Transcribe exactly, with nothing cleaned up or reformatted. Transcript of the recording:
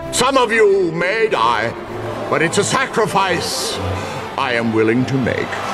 Some of you may die, but it's a sacrifice I am willing to make.